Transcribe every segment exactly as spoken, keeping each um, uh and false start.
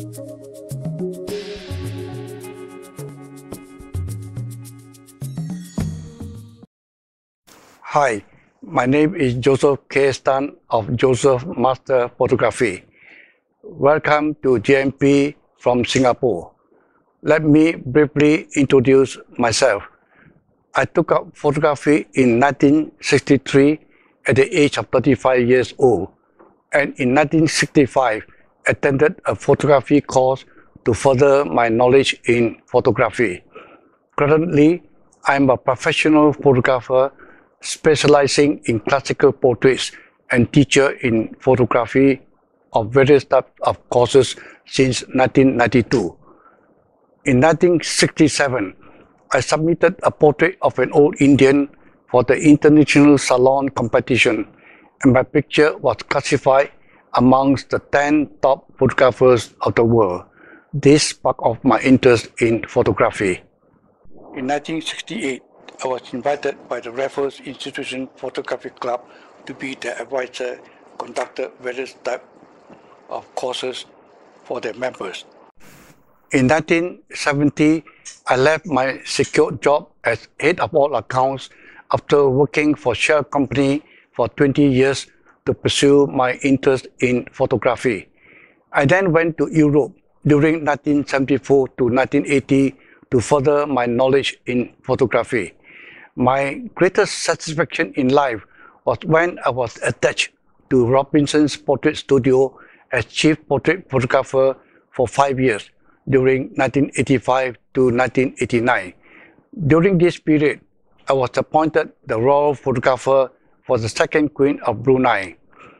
Hi, my name is Joseph K. Stan of Joseph Master Photography. Welcome to J M P from Singapore. Let me briefly introduce myself. I took up photography in nineteen sixty-three at the age of thirty-five years old, and in nineteen sixty-five attended a photography course to further my knowledge in photography. Currently, I am a professional photographer specializing in classical portraits and teacher in photography of various types of courses since nineteen ninety-two. In nineteen sixty-seven, I submitted a portrait of an old Indian for the International Salon competition, and my picture was classified amongst the ten top photographers of the world. This sparked off my interest in photography. In nineteen sixty-eight, I was invited by the Raffles Institution Photography Club to be the advisor, conducted various types of courses for their members. In nineteen seventy, I left my secure job as head of all accounts after working for Shell Company for twenty years to pursue my interest in photography. I then went to Europe during nineteen seventy-four to nineteen eighty to further my knowledge in photography. My greatest satisfaction in life was when I was attached to Robinson's Portrait Studio as chief portrait photographer for five years during nineteen eighty-five to nineteen eighty-nine. During this period, I was appointed the royal photographer for the second Queen of Brunei.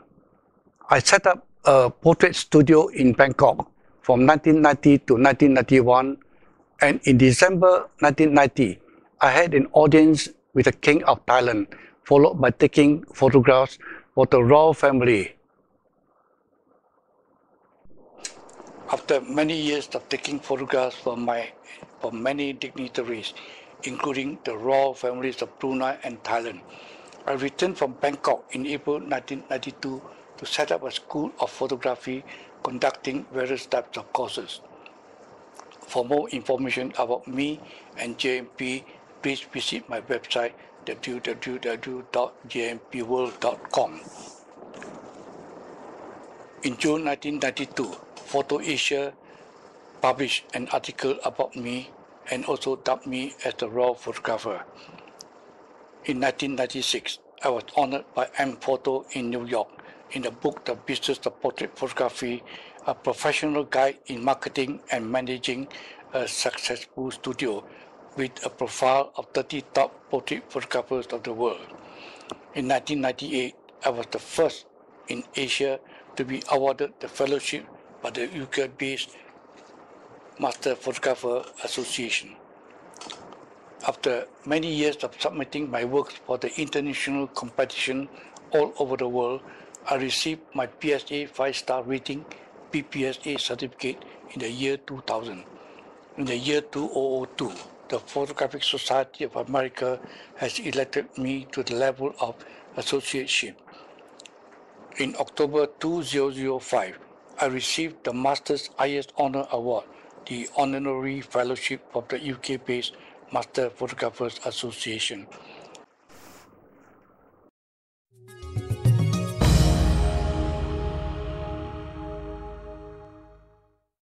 I set up a portrait studio in Bangkok from nineteen ninety to nineteen ninety-one, and in December nineteen ninety, I had an audience with the King of Thailand, followed by taking photographs for the royal family. After many years of taking photographs for, my, for many dignitaries, including the royal families of Brunei and Thailand, I returned from Bangkok in April nineteen ninety-two to set up a school of photography conducting various types of courses. For more information about me and J M P, please visit my website w w w dot j m p world dot com. In June nineteen ninety-two, Photo Asia published an article about me and also dubbed me as the royal photographer. In nineteen ninety-six, I was honored by M Photo in New York in the book The Business of Portrait Photography, a professional guide in marketing and managing a successful studio, with a profile of thirty top portrait photographers of the world. In nineteen ninety-eight, I was the first in Asia to be awarded the fellowship by the U K-based Master Photographer Association. After many years of submitting my works for the international competition all over the world, I received my P S A five-star rating P P S A certificate in the year two thousand. In the year two thousand two, the Photographic Society of America has elected me to the level of associateship. In October two thousand five, I received the Master's highest honor award, the Honorary Fellowship of the U K-based Master Photographers Association.